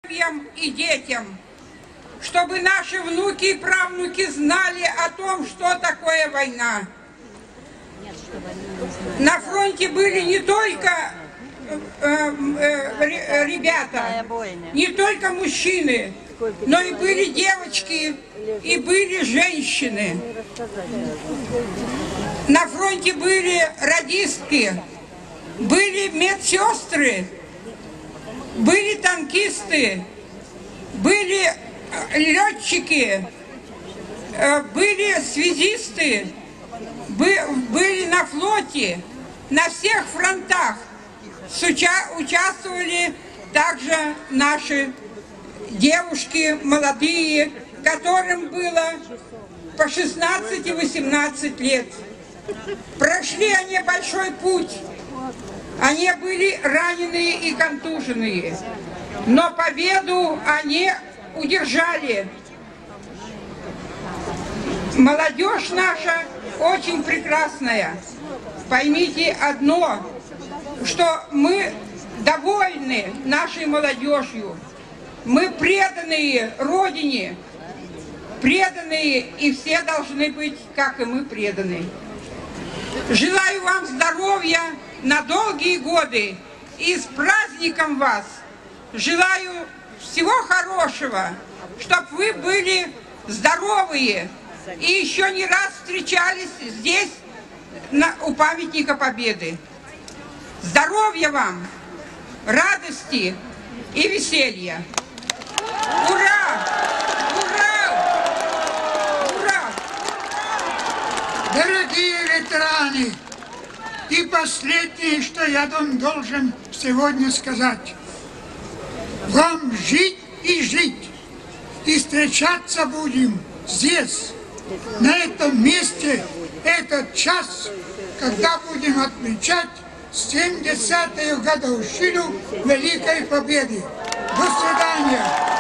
и детям, чтобы наши внуки и правнуки знали о том, что такое война. На фронте были не только ребята, не только мужчины, но и были девочки, и были женщины. На фронте были радистки, были медсестры, были танкисты, были летчики, были связисты, были на флоте, на всех фронтах. Участвовали также наши девушки молодые, которым было по 16-18 лет. Прошли они большой путь. Они были раненые и контуженные, но победу они удержали. Молодежь наша очень прекрасная. Поймите одно, что мы довольны нашей молодежью. Мы преданные Родине, преданные, и все должны быть, как и мы, преданы. Желаю вам здоровья на долгие годы и с праздником вас. Желаю всего хорошего, чтобы вы были здоровые и еще не раз встречались здесь, у памятника Победы. Здоровья вам, радости и веселья. Ура! Ура! Ура! Дорогие ветераны, и последнее, что я вам должен сегодня сказать. Вам жить и жить, и встречаться будем здесь, на этом месте, этот час, когда будем отмечать 70-ю годовщину Великой Победы. До свидания!